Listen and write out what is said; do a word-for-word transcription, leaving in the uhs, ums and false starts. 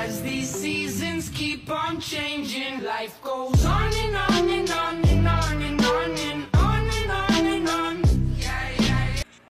As these seasons keep on changing, life goes on and on.